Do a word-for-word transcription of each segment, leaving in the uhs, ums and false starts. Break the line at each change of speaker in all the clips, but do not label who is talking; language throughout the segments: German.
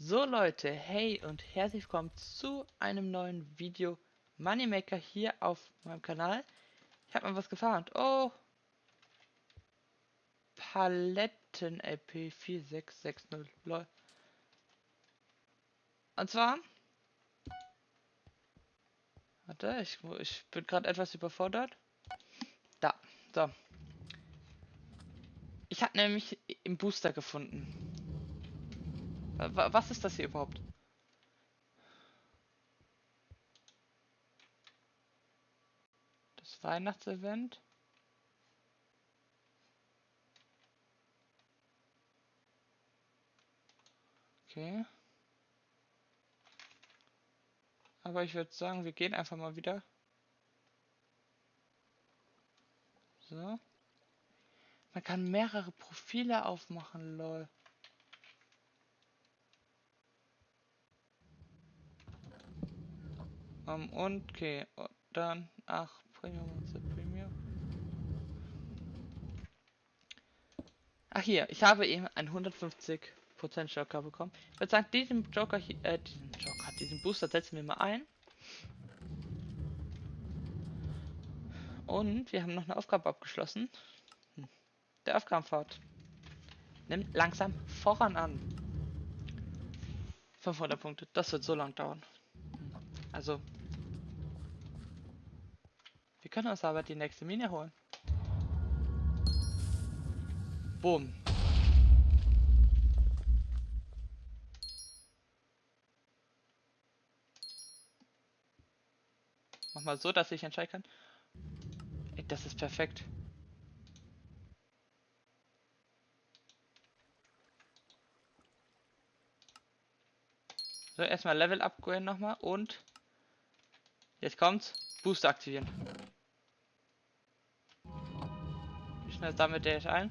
So Leute, hey und herzlich willkommen zu einem neuen Video Moneymaker hier auf meinem Kanal. Ich habe mal was gefahren. Oh, Paletten L P vier sechs sechs null, lol. Und zwar, warte, ich, ich bin gerade etwas überfordert. Da, so. Ich habe nämlich im Booster gefunden. Was ist das hier überhaupt? Das Weihnachtsevent. Okay. Aber ich würde sagen, wir gehen einfach mal wieder. So. Man kann mehrere Profile aufmachen, lol. Um, und okay, und dann, ach, Premium und Premium. Ach hier, ich habe eben einen hundertfünfzig Prozent Joker bekommen. Ich würde sagen, diesen Joker hier, äh, diesen Joker, diesen Booster setzen wir mal ein. Und wir haben noch eine Aufgabe abgeschlossen. Hm. Der Aufgabenpfad nimmt langsam voran an. fünfhundert Punkte, das wird so lang dauern. Also, wir können uns aber die nächste Mine holen. Boom. Mach mal so, dass ich entscheiden kann. Ey, das ist perfekt. So, erstmal Level upgraden nochmal und jetzt kommt's. Booster aktivieren. Wie schnell sammelt der jetzt ein?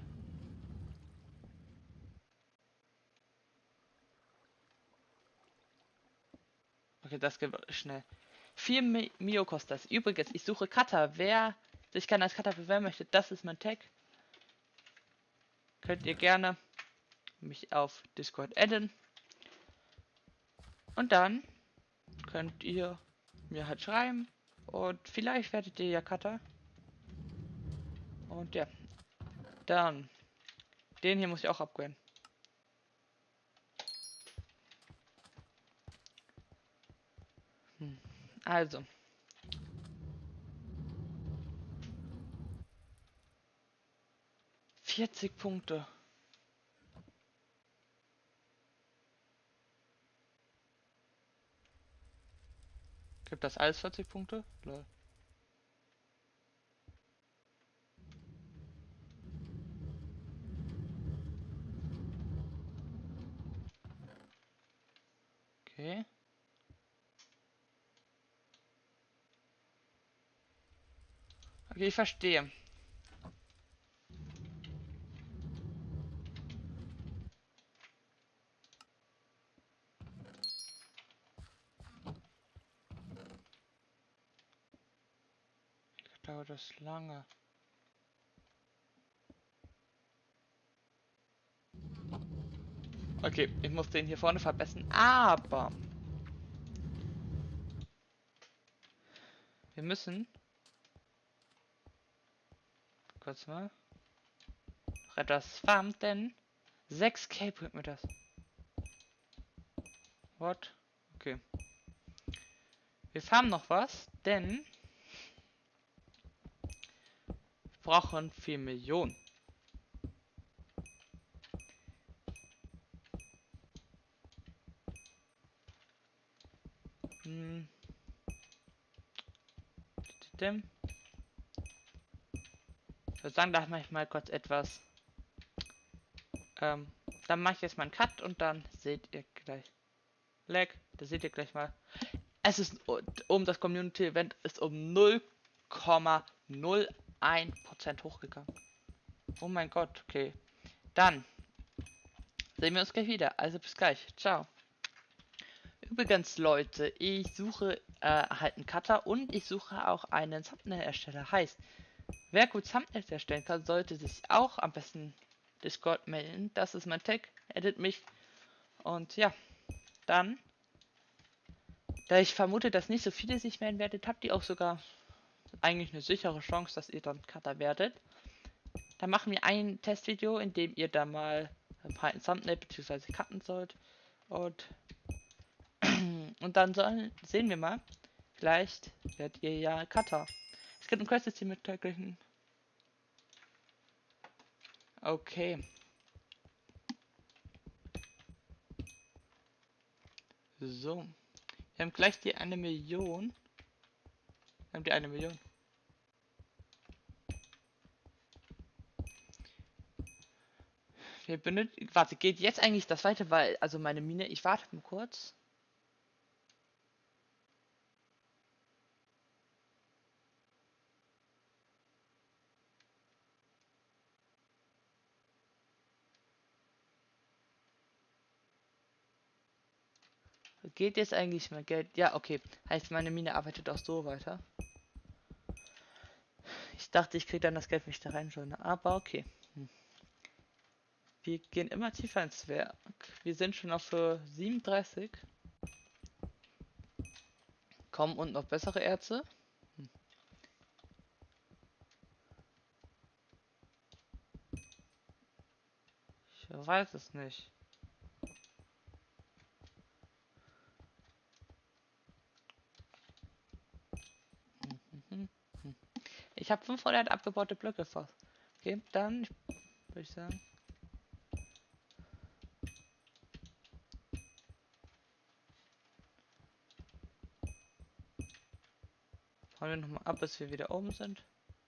Okay, das geht schnell. vier Mio kostet das. Übrigens, ich suche Cutter. Wer sich gerne als Cutter bewerben möchte, das ist mein Tag. Könnt ihr gerne mich auf Discord adden. Und dann könnt ihr mir halt schreiben. Und vielleicht werdet ihr ja Cutter. Und ja. Dann. Den hier muss ich auch upgraden. Hm. Also. vierzig Punkte. Gibt das alles vierzig Punkte? Lol. Okay. Okay, ich verstehe. Dauert das lange. Okay, ich muss den hier vorne verbessern, aber wir müssen kurz mal noch etwas farmen, denn sechs K bringt mir das. What? Okay. Wir farmen noch was, denn wir brauchen vier Millionen. Hm. Ich würde sagen, da mache ich mal kurz etwas. Ähm, dann mache ich jetzt mal einen Cut und dann seht ihr gleich. Lag, da seht ihr gleich mal. Es ist um das Community Event ist um null Komma null eins Prozent hochgegangen. Oh mein Gott, okay. Dann sehen wir uns gleich wieder. Also bis gleich. Ciao. Übrigens, Leute, ich suche äh, halt einen Cutter und ich suche auch einen Thumbnail-Ersteller. Heißt, wer gut Thumbnails erstellen kann, sollte sich auch am besten Discord melden. Das ist mein Tag. Edit mich. Und ja. Dann, da ich vermute, dass nicht so viele sich melden werdet, habt ihr auch sogar eigentlich eine sichere Chance, dass ihr dann Cutter werdet. Dann machen wir ein Testvideo, in dem ihr da mal ein paar Thumbnail bzw. cutten sollt. Und, und dann sollen, sehen wir mal, vielleicht werdet ihr ja Cutter. Es gibt ein Quest-System mit täglichen. Okay. So. Wir haben gleich die eine Million. Wir haben die eine Million. Wir benötigen. Warte, geht jetzt eigentlich das weiter, weil. Also meine Mine. Ich warte mal kurz. Geht jetzt eigentlich mein Geld? Ja, okay. Heißt, meine Mine arbeitet auch so weiter. Ich dachte, ich kriege dann das Geld, wenn ich da reinschaue. Aber okay. Hm. Wir gehen immer tiefer ins Werk. Wir sind schon auf für siebenunddreißig. Kommen und noch bessere Erze. Hm. Ich weiß es nicht. Ich habe fünfhundert abgebaute Blöcke fast. Okay, dann würde ich sagen. Bauen wir nochmal ab, bis wir wieder oben sind.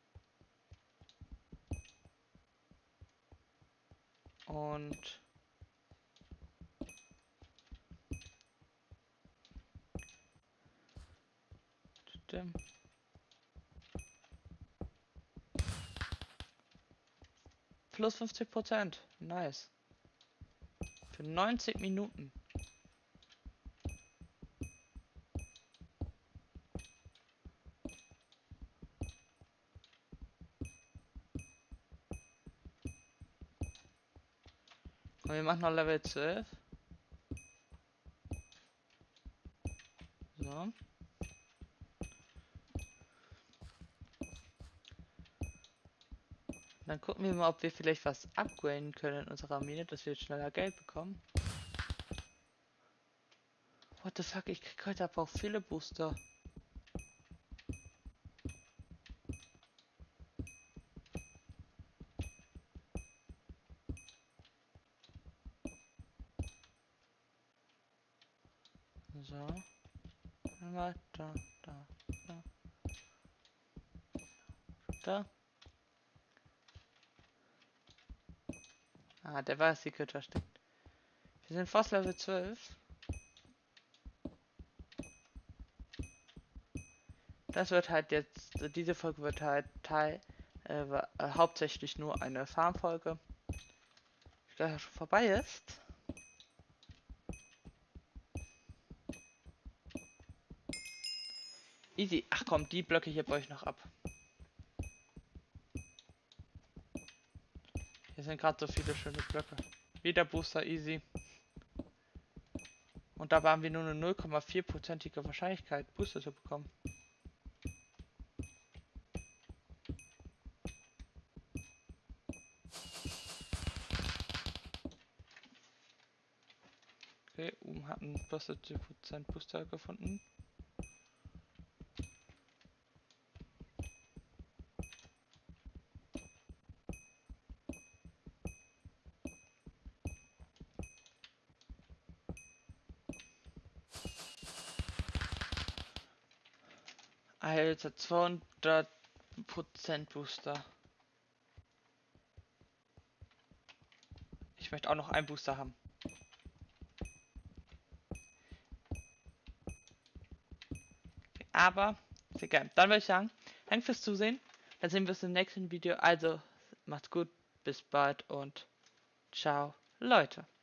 Und plus fünfzig Prozent. Nice. Für neunzig Minuten. Und wir machen noch Level zwölf. So. Dann gucken wir mal, ob wir vielleicht was upgraden können in unserer Mine, dass wir schneller Geld bekommen. What the fuck, ich krieg heute aber auch viele Booster. So. Mal da, da, da. Da. Ah, der war Secret versteckt. Wir sind fast Level zwölf. Das wird halt jetzt, diese Folge wird halt Teil, äh, äh, hauptsächlich nur eine Farmfolge. Da er schon vorbei ist. Easy. Ach komm, die Blöcke hier baue ich noch ab. Hier sind gerade so viele schöne Blöcke. Wieder Booster, easy. Und dabei haben wir nur eine null Komma vier prozentige Wahrscheinlichkeit, Booster zu bekommen. Okay, oben hat ein siebzig Prozent Booster gefunden. Alter, zweihundert Prozent Booster. Ich möchte auch noch einen Booster haben. Aber, ist egal. Dann würde ich sagen, danke fürs Zusehen. Dann sehen wir uns im nächsten Video. Also, macht's gut, bis bald und ciao, Leute.